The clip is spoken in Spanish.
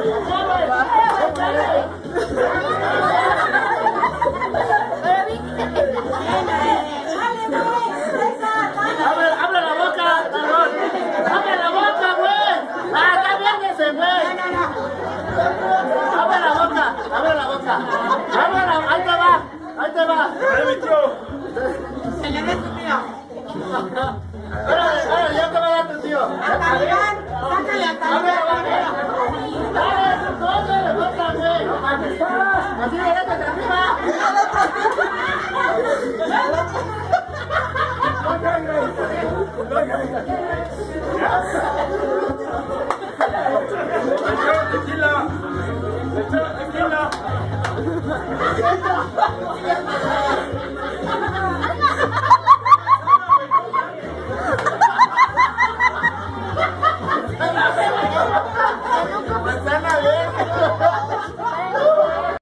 Abre la boca, cabrón. Abre la boca, güey. Ah, está bien ese, güey. Abre la boca, abre la boca. Ahí te va, ahí te va. Señor, es tu tío. Ahora, ya te va a dar tu tío. Sácale a Abre la boca. Dale, la boca, güey. Así de arriba. Tequila.